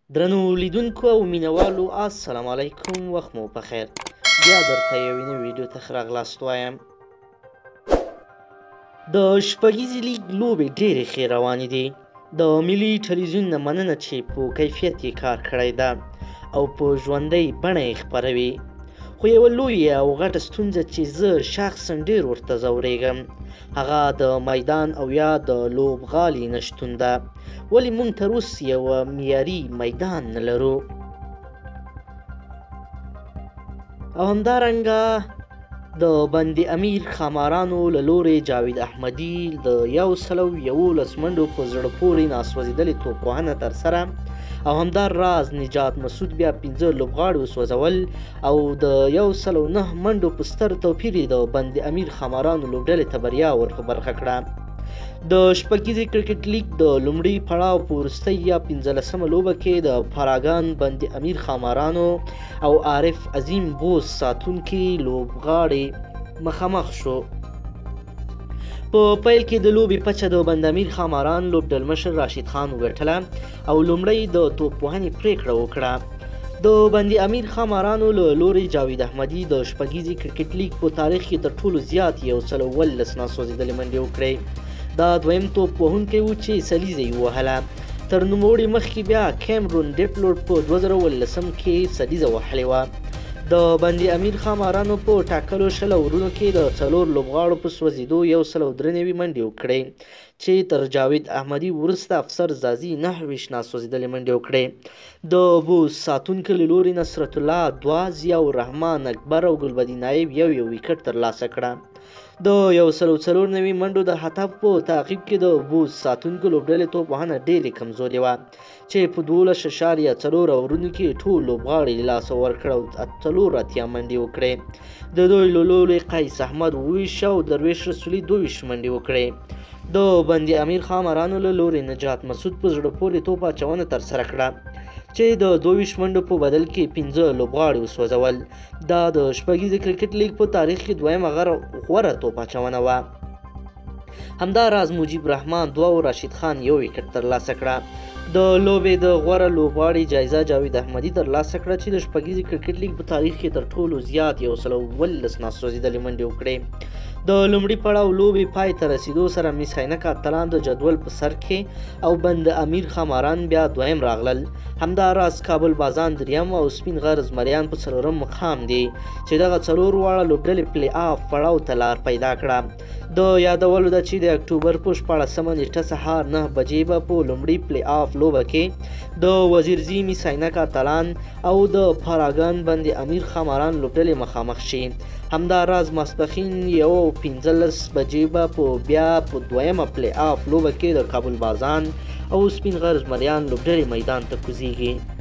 درنو لیدونکو او مینوالو السلام علیکم، وخت مو پخیر. بیا درته یوې نوې ویډیو ته ښه راغلاست وایم. د شپږیزې لیګ لوبې ډېرې ښې روانې دي. د ملي ټلویزیون نه مننه چې په کیفیت یې کار کړی ده او په ژوندۍ بڼه یې خپروي. خو یوه لویه او غټه ستونزه چې زه شخصا ډېر ورته ځورېږم هغه د میدان او یا د لوبغالي نشتون ده. ولې موږ تر اوسه یوه معیاري میدان نه لرو؟ او همدارنګه د بند امیر ښامارانو له لورې جاوید احمدي د 111 منډو په زړه پورې ناسوځېدلې توپوهنه ترسره او همداراز نجات مسعود بیا 15 لوبغاړي وسوځول او د 109 منډو په ستر توپیر د بند امیر ښامارانو لوبډلې ته بریا ور په برخه کړه. د شپږیزې کرکټ لیګ د لومړي پړاو په وروستۍ یا 15مه لوبه کې د پاراګان بند امیر ښامارانو او عارف عظیم بوس ساتونکي لوبغاړي مخامخ شو. په پیل کې د لوبې پچه د بند امیر ښاماران لوبډلمشر راشد خان وګټله او لومړی د توپوهنې پریکړه وکړه. د بند امیر ښامارانو له لورې جاوید احمدي د شپږیزې کرکټ لیګ په تاریخ کې تر ټولو زیات 117 ناسوځېدلې منډې وکړې. دا دویم توپ وهونکی و چې سلیزه یې ووهله. تر نوموړي مخکې بیا کیمرون ډیپلوډ په 2018 کې سلیزه وهلې وه. د بند امیر ښامارانو په ټاکلو 20 اورونو کې د 4 لوبغاړو په سوځېدو 193 منډې وکړې چې تر جاوید احمدي وروسته افسر زازي 29 ناسوځېدلې منډې وکړې. د بوس ساتونکو له لورې نصرت الله 2، ضیاء الرحمن اکبر او ګلبدین نایب یو ویکټ ترلاسه کړه. د 194 منډو د هدف په تعقیب کې د بوس ساتونکو لوبډلې توپوهنه ډېرې کمزورې وه چې په 12.4 اورونو کې ټول لوبغاړي له لاسه ورکړه او 84 منډې وکړې. د دوی له لورې قیس احمد 20 او درویش رسولي 22 منډې وکړې. د بند امیر ښامارانو له لورې نجات مسعود په زړه پورې توپ اچونه ترسره کړه چې د 22 منډو په بدل کې 15 لوبغاړي وسوځول. دا د شپږیزې کرکټ لیګ په تاریخ کې دویمه غوره توپ اچونه وه. همداراز مجیب رحمان 2 او راشد خان 1 ویکټ ترلاسه کړه. د لوبې د غوره لوبغاړي جایزه جاوید احمدي ترلاسه کړه چې د شپږیزې کرکټ لیګ په تاریخ کې تر ټولو زیات 117 ناسوځېدلې منډې وکړې. د لومړي پړاو لوبې پای ته رسیدو سره مس عینک اتلان د جدول په سر کې او بند امیر ښاماران بیا دویم راغلل. همداراز کابل بازان دریم او سپین غر زمریان په 4م مقام دي چې دغه 4 واړه لوبډلې پلی آف پړاو ته لار پیدا کړه. د یادولو ده چې د اکتوبر په 14مه نیټه سهار 9 بجې به په لومړي پلی آف لوبه کې د وزیرزي مس عینک اتلان او د پاراګان بند امیر ښاماران لوبډلې مخامخ شي. همداراز ماسپښین 1:15 بجې به بیا په دویمه پلی آف لوبه کې د کابل بازان او سپین غر زمریان لوبډلې میدان ته کوزیږي.